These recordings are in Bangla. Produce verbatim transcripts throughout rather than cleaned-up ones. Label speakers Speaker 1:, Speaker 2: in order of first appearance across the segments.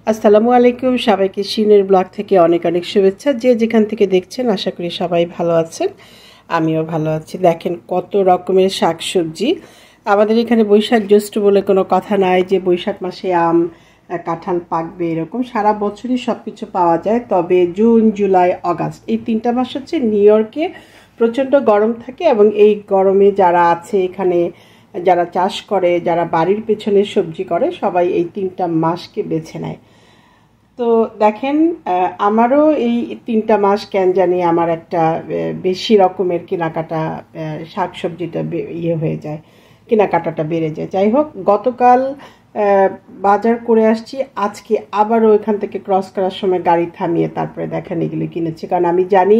Speaker 1: আসসালামু আলাইকুম, সবাইকে শিনের ব্লগ থেকে অনেক অনেক শুভেচ্ছা। যে যেখান থেকে দেখছেন আশা করি সবাই ভালো আছেন, আমিও ভালো আছি। দেখেন কত রকমের শাকসবজি আমাদের এখানে। বৈশাখ জ্যৈষ্ঠ বলে কোনো কথা নাই যে বৈশাখ মাসে আম কাঁঠাল পাকবে, এরকম সারা বছরই সব কিছু পাওয়া যায়। তবে জুন জুলাই আগস্ট এই তিনটা মাস হচ্ছে নিউ ইয়র্কে প্রচণ্ড গরম থাকে, এবং এই গরমে যারা আছে এখানে, যারা চাষ করে, যারা বাড়ির পেছনে সবজি করে, সবাই এই তিনটা মাসকে বেছে নেয়। তো দেখেন আমারও এই তিনটা মাস কেন জানি আমার একটা বেশি রকমের কেনাকাটা, শাকসবজিটা ইয়ে হয়ে যায়, কেনাকাটাটা বেড়ে যায়। যাই হোক, গতকাল বাজার করে আসছি, আজকে আবারও এখান থেকে ক্রস করার সময় গাড়ি থামিয়ে তারপরে দেখেন এগুলো কিনেছি। কারণ আমি জানি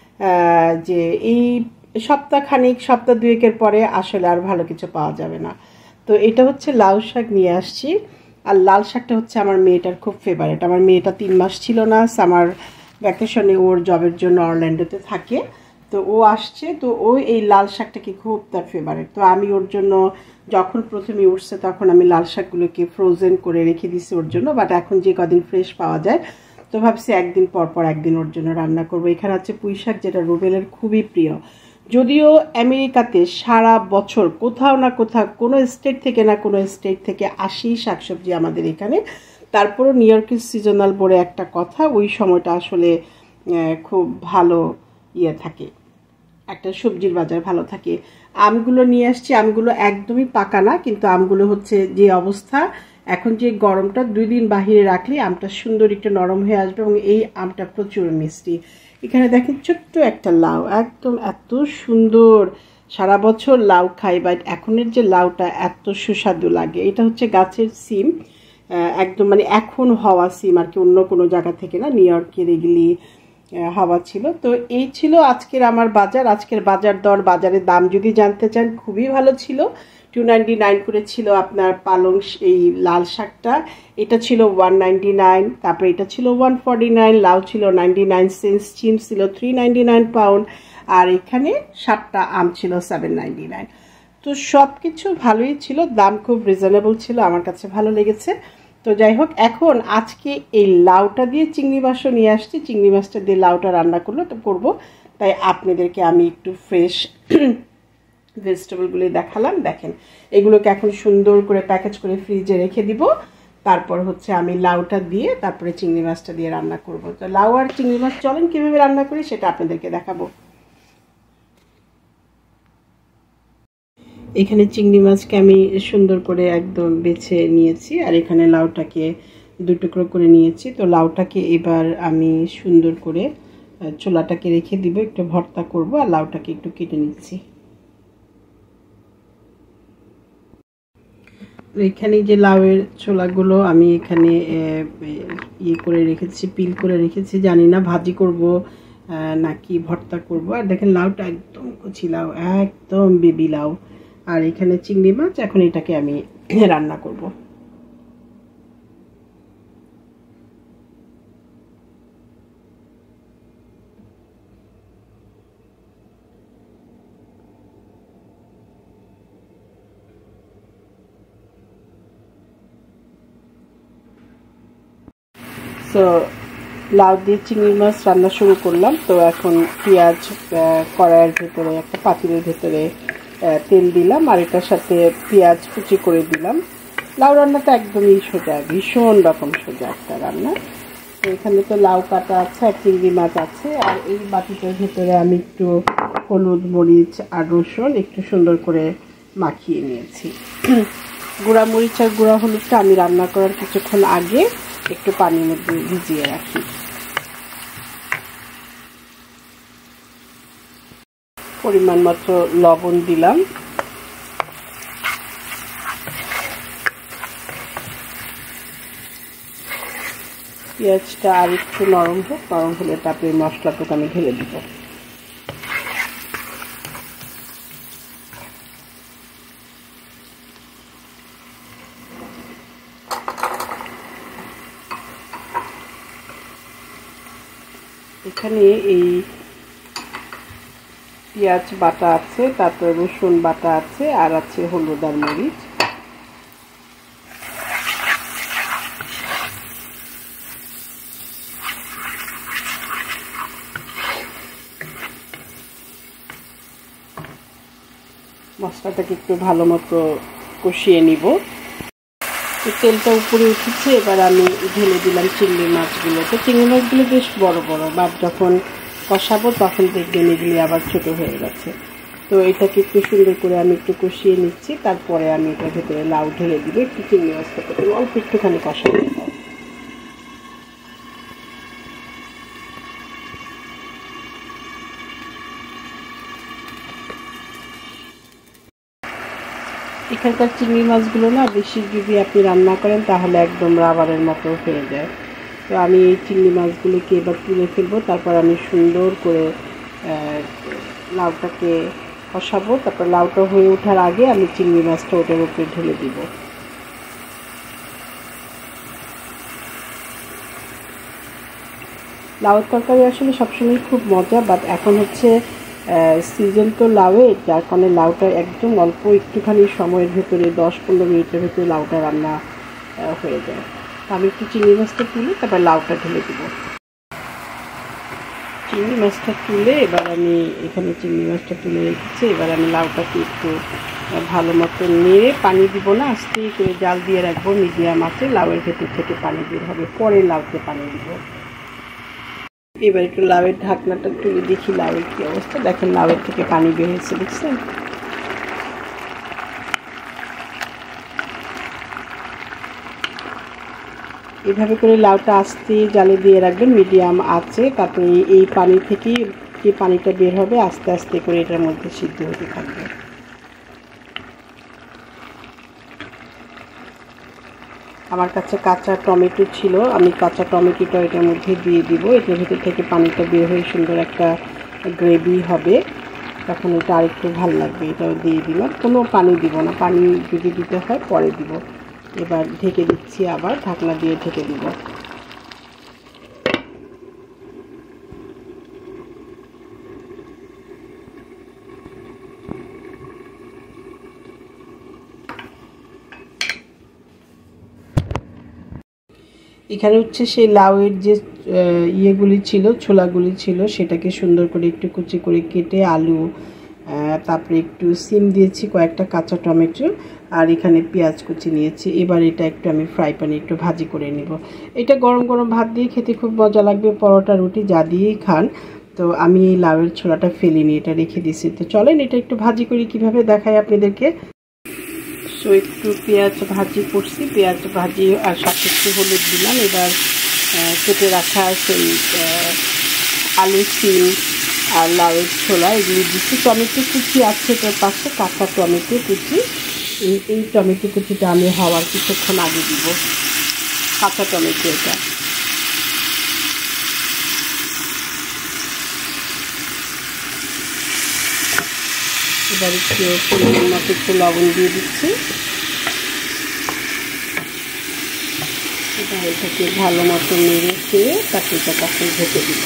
Speaker 1: যে এই সপ্তাহখানিক সপ্তাহ দুয়েকের পরে আসলে আর ভালো কিছু পাওয়া যাবে না। তো এটা হচ্ছে লাউ শাক নিয়ে আসছি। আর লাল শাকটা হচ্ছে আমার মেয়েটার খুব ফেভারিট। আমার মেয়েটা তিন মাস ছিল না সামার ভ্যাকেশনে, ওর জবের জন্য অরল্যান্ডোতে থাকে। তো ও আসছে, তো ও এই লাল শাকটাকে খুব তার ফেভারিট। তো আমি ওর জন্য যখন প্রথমে উঠছে তখন আমি লাল শাকগুলোকে ফ্রোজেন করে রেখে দিছি ওর জন্য। বাট এখন যে কদিন ফ্রেশ পাওয়া যায়, তো ভাবছি একদিন পর পর একদিন ওর জন্য রান্না করবো। এখানে হচ্ছে পুঁই শাক, যেটা রুবেলের খুবই প্রিয়। যদিও আমেরিকাতে সারা বছর কোথাও না কোথাও কোনো স্টেট থেকে না কোনো স্টেট থেকে আসি শাকসবজি আমাদের এখানে, তারপরও নিউ ইয়র্কের সিজনাল বলে একটা কথা, ওই সময়টা আসলে খুব ভালো ইয়ে থাকে, একটা সবজির বাজার ভালো থাকে। আমগুলো নিয়ে আসছি, আমগুলো একদমই পাকা না, কিন্তু আমগুলো হচ্ছে যে অবস্থা এখন, যে গরমটা, দুই দিন বাহিরে রাখলে আমটা সুন্দর একটু নরম হয়ে আসবে, এবং এই আমটা প্রচুর মিষ্টি। এখানে দেখেন ছোট্ট একটা লাউ, একদম এত সুন্দর, সারা বছর লাউ খাই, বাট এখনের যে লাউটা এত সুস্বাদু লাগে। এটা হচ্ছে গাছের সিম, একদম মানে এখন হওয়া সিম আর কি, অন্য কোনো জায়গা থেকে না, নিউ ইয়র্কের এগুলি হাওয়া ছিল। তো এই ছিল আজকের আমার বাজার। আজকের বাজার দর, বাজারের দাম যদি জানতে চান, খুবই ভালো ছিল। টু নাইনটি নাইন করে ছিল আপনার পালং এই লাল শাকটা, এটা ছিল ওয়ান নাইনটি নাইন, তারপরে এটা ছিল ওয়ান ফর্টি নাইন, লাউ ছিল নাইনটি নাইন সেন্স, চিম ছিল থ্রি নাইনটি নাইন পাউন্ড, আর এখানে সাতটা আম ছিল সেভেন নাইনটি নাইন। তো সব কিছু ভালোই ছিল, দাম খুব রিজনেবল ছিল, আমার কাছে ভালো লেগেছে। তো যাই হোক, এখন আজকে এই লাউটা দিয়ে চিংড়ি মাছও নিয়ে আসছি, চিংড়ি মাছটা দিয়ে লাউটা রান্না করলো তো করবো, তাই আপনাদেরকে আমি একটু ফ্রেশ ভেজিটেবলগুলি দেখালাম। দেখেন এগুলোকে এখন সুন্দর করে প্যাকেজ করে ফ্রিজে রেখে দিব, তারপর হচ্ছে আমি লাউটা দিয়ে তারপরে চিংড়ি মাছটা দিয়ে রান্না করব। তো লাউ আর চিংড়ি মাছ চলেন কীভাবে রান্না করি সেটা আপনাদেরকে দেখাবো। এখানে চিংড়ি মাছকে আমি সুন্দর করে একদম বেছে নিয়েছি, আর এখানে লাউটাকে দু টুকরো করে নিয়েছি। তো লাউটাকে এবার আমি সুন্দর করে ছোলাটাকে রেখে দিব, একটু ভর্তা করব, আর লাউটাকে একটু কেটে নিচ্ছি। এখানে যে লাউয়ের ছোলাগুলো আমি এখানে ইয়ে করে রেখেছি, পিল করে রেখেছি, জানি না ভাজি করব নাকি ভর্তা করব। আর দেখেন লাউটা একদম কচি লাউ, একদম বেবি লাউ। আর এখানে চিংড়ি মাছ, এখন এটাকে আমি রান্না করব। তো লাউ দিয়ে চিংড়ি মাছ রান্না শুরু করলাম। তো এখন পেঁয়াজ কড়াইয়ের ভেতরে, একটা পাতিলের ভেতরে তেল দিলাম, আর এটার সাথে পেঁয়াজ কুচি করে দিলাম। লাউ রান্নাটা একদমই সোজা, ভীষণ রকম সোজা একটা রান্না। তো এখানে তো লাউ কাটা আছে আর চিংড়ি মাছ আছে, আর এই বাটিটার ভেতরে আমি একটু হলুদ, মরিচ আর রসুন একটু সুন্দর করে মাখিয়ে নিয়েছি। গুঁড়া মরিচ আর গুঁড়া হলুদটা আমি রান্না করার কিছুক্ষণ আগে একটু পানির মধ্যে ভিজিয়ে রাখি। পরিমাণ মতো লবণ দিলাম। পেঁয়াজটা আর একটু নরম হোক, নরম হলে তারপরে মশলাটাকে আমি ঢেলে দিব। এখানে এই পেঁয়াজ বাটা আছে, তারপরে রসুন বাটা আছে, আর আছে হলুদ আর মরিচ। মশলাটাকে একটু ভালো মতো কষিয়ে নিব। তেলটা উপরে উঠেছে, এবার আমি ঢেলে দিলাম চিংড়ি মাছগুলো। তো চিংড়ি মাছগুলো বেশ বড় বড়, বাট যখন কষাবো তখন দেখবেন এগুলি আবার ছোট হয়ে গেছে। তো এটাকে একটু সুন্দর করে আমি একটু কষিয়ে নিচ্ছি, তারপরে আমি এটার ভেতরে লাউ ঢেলে দিব। একটু চিংড়ি মাছটাকে অল্প একটুখানি কষাই দেব। এখানকার চিংড়ি মাছগুলো না বেশি যদি আপনি রান্না করেন তাহলে একদম রাবারের মতো হয়ে যায়। তো আমি এই চিংড়ি মাছগুলোকে এবার তুলে ফেলবো, তারপর আমি সুন্দর করে লাউটাকে কষাবো। তারপর লাউটা হয়ে ওঠার আগে আমি চিংড়ি মাছটা ওটার উপরে ঢেলে দিব। লাউয়ের তরকারি আসলে সবসময় খুব মজা, বাট এখন হচ্ছে সিজন তো লাউয়ের, যার কারণে লাউটা একদম অল্প একটুখানি সময়ের ভেতরে দশ পনেরো মিনিটের ভেতরে লাউটা রান্না হয়ে যায়। আমি একটু চিংড়ি মাছটা তুলে তারপর লাউটা ঢেলে দিব। চিংড়ি মাছটা তুলে এবার আমি এখানে চিংড়ি মাছটা তুলে রেখেছি। এবার আমি লাউটাকে একটু ভালো মতো নেড়ে, পানি দিব না, আস্তে করে জাল দিয়ে রাখবো মিডিয়াম আঁচে। লাউয়ের ভেতর থেকে পানি বের হবে, পরে লাউতে পানি দিব। এবার একটু লাউয়ের ঢাকনাটা তুলে দেখি লাউয়ের কী অবস্থা। দেখেন লাউয়ের থেকে পানি বের হয়েছে, দেখছেন? এভাবে করে লাউটা আস্তে জালে দিয়ে রাখবেন মিডিয়াম আঁচে, তারপরে এই পানি থেকেই যে পানিটা বের হবে আস্তে আস্তে করে এটার মধ্যে সিদ্ধ হতে থাকবে। আমার কাছে কাঁচা টমেটো ছিল, আমি কাঁচা টমেটোটা এটার মধ্যে দিয়ে দিব। এটার ভিতর থেকে পানিটা বের হয়ে সুন্দর একটা গ্রেভি হবে, তখন এটা আরেকটু ভালো লাগবে। এটাও দিয়ে দিলাম, কোনো পানি দিব না, পানি যদি দিতে হয় পরে দিব। এবার ঢেকে দিচ্ছি, আবার ঢাকনা দিয়ে ঢেকে দিব। এখানে হচ্ছে সেই লাউয়ের যে ইয়েগুলি ছিল, ছোলাগুলি ছিল, সেটাকে সুন্দর করে একটু কুচি করে কেটে আলু, তারপরে একটু সিম দিয়েছি, কয়েকটা কাঁচা টমেটো, আর এখানে পেঁয়াজ কুচি নিয়েছি। এবার এটা একটু আমি ফ্রাই প্যানে একটু ভাজি করে নেব। এটা গরম গরম ভাত দিয়ে খেতে খুব মজা লাগবে, পরোটা রুটি যা দিয়েই খান। তো আমি এই লাউয়ের ছোলাটা ফেলিনি, এটা রেখে দিয়েছি। তো চলেন এটা একটু ভাজি করি, কীভাবে দেখাই আপনাদেরকে। সো একটু পেঁয়াজ ভাজি করছি, পেঁয়াজ ভাজি আর সাথে একটু হলুদ দিলাম। এবার কেটে রাখা সেই আলু, সিম আর লাউয়ের ছোলা এগুলি দিচ্ছি। টমেটো কুচি আছে এটার পাশে, কাঁচা টমেটো কুচি। এই এই টমেটো কুচিটা আমি হওয়ার কিছুক্ষণ আগে দিব, কাঁচা টমেটো এটা। এবার একটু পরিমাণ মতো একটু লবণ দিয়ে দিচ্ছি। এবার এটাকে ভালো মতো নেড়ে খেয়ে তারপরে এটা তখন ঢেকে দিব।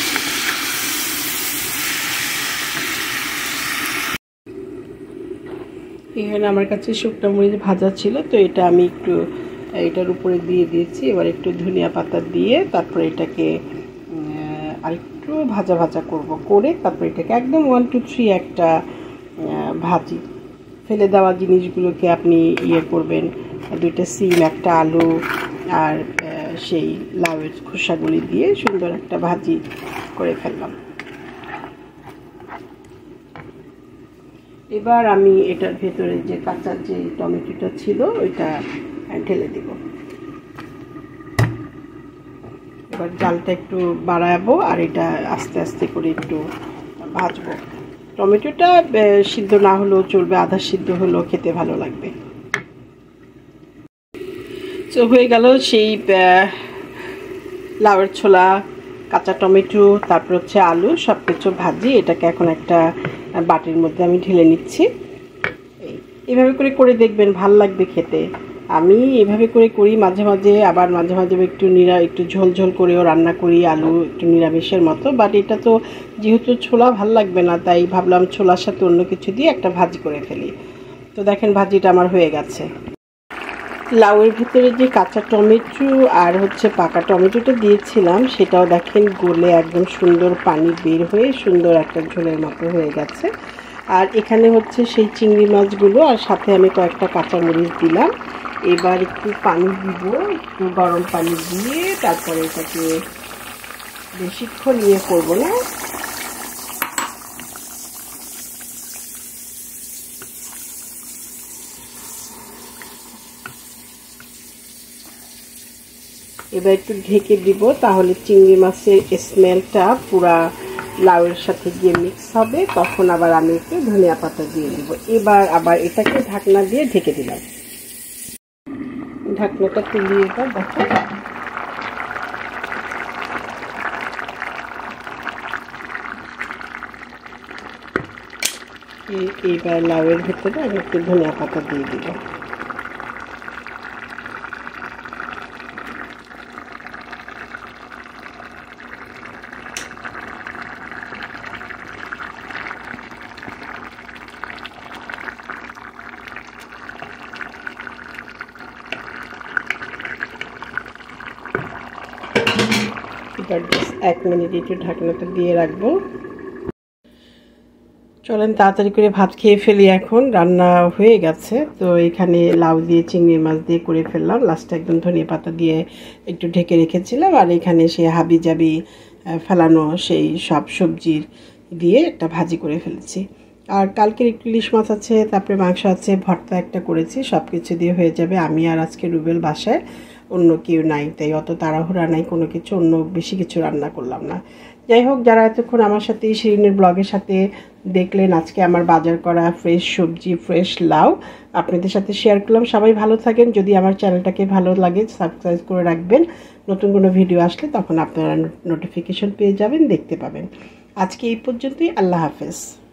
Speaker 1: এখানে আমার কাছে শুকনো মরিচ ভাজা ছিল, তো এটা আমি একটু এটার উপরে দিয়ে দিয়েছি। এবার একটু ধনিয়া পাতা দিয়ে তারপরে এটাকে আরেকটু ভাজা ভাজা করব, করে তারপর এটাকে একদম ওয়ান টু থ্রি একটা ভাজি। ফেলে দেওয়া জিনিসগুলোকে আপনি ইয়ে করবেন, দুইটা সিম, একটা আলু আর সেই লাউয়ের খোসাগুলি দিয়ে সুন্দর একটা ভাজি করে ফেললাম। এবার আমি এটার ভেতরে যে কাঁচা যে টমেটোটা ছিল ওইটা ঢেলে দিব। এবার জালটা একটু বাড়াবো আর এটা আস্তে আস্তে করে একটু ভাজবো। টমেটোটা সিদ্ধ না হলেও চলবে, আধা সিদ্ধ হলেও খেতে ভালো লাগবে। তো হয়ে গেল সেই লাউয়ের ছোলা, কাঁচা টমেটো, তারপর হচ্ছে আলু, সব কিছু ভাজি। এটাকে এখন একটা বাটির মধ্যে আমি ঢেলে নিচ্ছি। এইভাবে করে করে দেখবেন, ভাল লাগবে খেতে। আমি এভাবে করে করি মাঝে মাঝে, আবার মাঝে মাঝে একটু নিরা একটু ঝোল ঝোল করেও রান্না করি, আলু একটু নিরামিষের মতো। বাট এটা তো যেহেতু ছোলা ভাল লাগবে না, তাই ভাবলাম ছোলার সাথে অন্য কিছু দিয়ে একটা ভাজি করে ফেলি। তো দেখেন ভাজিটা আমার হয়ে গেছে। লাউয়ের ভিতরে যে কাঁচা টমেটো আর হচ্ছে পাকা টমেটোটা দিয়েছিলাম সেটাও দেখেন গলে একদম সুন্দর পানি বের হয়ে সুন্দর একটা ঝোলের মতো হয়ে গেছে। আর এখানে হচ্ছে সেই চিংড়ি মাছগুলো, আর সাথে আমি কয়েকটা কাঁচামরিচ দিলাম। এবার একটু পানি দিব, একটু গরম পানি দিয়ে তারপরে এটাকে বেশিক্ষণ নিয়ে করবো না, এবার একটু ঢেকে দিব, তাহলে চিংড়ি মাছের স্মেলটা পুরা লাউয়ের সাথে গিয়ে মিক্স হবে। তখন আবার আমি একটু ধনিয়া পাতা দিয়ে দিব। এবার আবার এটাকে ঢাকনা দিয়ে ঢেকে দিলাম। ঢাকনাটা তুলি, এবার দেখো এইবার লাউয়ের ভেতরে আমি একটু ধনিয়া পাতা দিয়ে দিব। এবার এক মিনিট একটু ঢাকনাটা দিয়ে রাখবো। চলেন তাড়াতাড়ি করে ভাত খেয়ে ফেলি। এখন রান্না হয়ে গেছে, তো এখানে লাউ দিয়ে চিংড়ি মাছ দিয়ে করে ফেললাম। লাস্টে একদম ধনিয়া পাতা দিয়ে একটু ঢেকে রেখেছিলাম। আর এখানে সে হাবি জাবি ফেলানো সেই সব সবজির দিয়ে একটা ভাজি করে ফেলেছি। আর কালকের একটু ইলিশ মাছ আছে, তারপরে মাংস আছে, ভর্তা একটা করেছি, সব কিছু দিয়ে হয়ে যাবে। আমি আর আজকে রুবেল বাসায়, অন্য কেউ নাই, তাই অত তাড়াহুড়া নাই কোনো কিছু, অন্য বেশি কিছু রান্না করলাম না। যাই হোক, যারা এতক্ষণ আমার সাথে শিরিনের ব্লগের সাথে দেখলেন, আজকে আমার বাজার করা ফ্রেশ সবজি, ফ্রেশ লাউ আপনাদের সাথে শেয়ার করলাম। সবাই ভালো থাকেন। যদি আমার চ্যানেলটাকে ভালো লাগে সাবস্ক্রাইব করে রাখবেন, নতুন কোনো ভিডিও আসলে তখন আপনারা নোটিফিকেশন পেয়ে যাবেন, দেখতে পাবেন। আজকে এই পর্যন্তই। আল্লাহ হাফেজ।